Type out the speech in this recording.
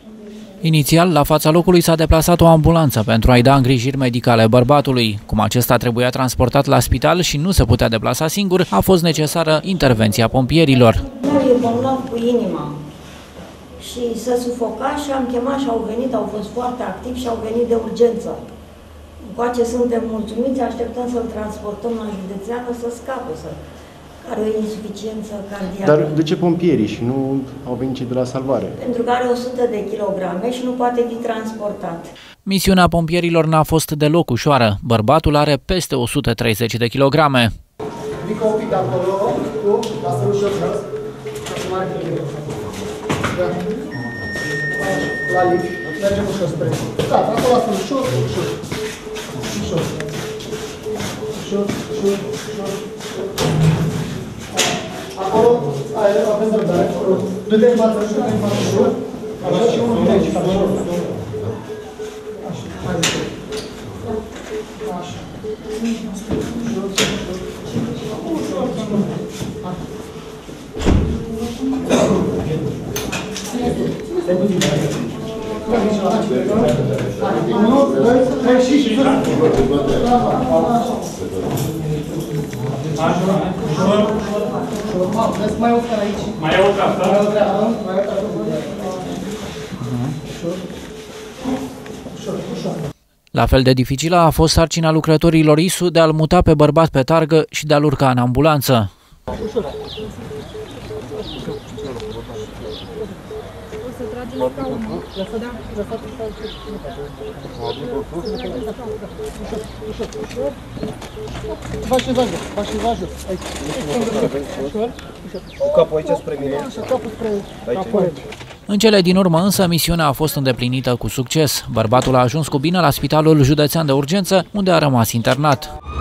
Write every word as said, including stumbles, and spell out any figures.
Inițial, la fața locului s-a deplasat o ambulanță pentru a-i da îngrijiri medicale bărbatului. Cum acesta trebuia transportat la spital și nu se putea deplasa singur, a fost necesară intervenția pompierilor. E bolnav cu inima și se sufoca și am chemat și au venit, au fost foarte activi și au venit de urgență. Încoace suntem mulțumiți, așteptăm să-l transportăm la județeană să scape, să are o insuficiență cardiacă. Dar de ce pompierii și nu au venit cei de la salvare? Pentru că are o sută de kilograme și nu poate fi transportat. Misiunea pompierilor n-a fost deloc ușoară. Bărbatul are peste o sută treizeci de kilograme. Ridică un pic de acolo, tu, lasă-l ușor jos. La lift, mergem ușor spre. Da, acolo lasă-l ușor, ușor. Ușor. Ușor, ușor, ușor. Acolo, aveți răbdare. Du-te în față, du-te în față, ușor. Așa și unul vine aici, ușor. Așa, hai ușor. Așa. Ușor, ușor. Ușor, ușor. Mai o care aici. Mai e o cafea? Mai o cafea, mai o cafea. Ușor, ușor. La fel de dificilă a fost sarcina lucrătorilor I S U de a-l muta pe bărbat pe targă și de a-l urca în ambulanță. Ușor. Va și va jos, va și va jos. Cu capul aici spre mine. Așa, capul spre capul aici. În cele din urmă însă, misiunea a fost îndeplinită cu succes. Bărbatul a ajuns cu bine la Spitalul Județean de Urgență, unde a rămas internat.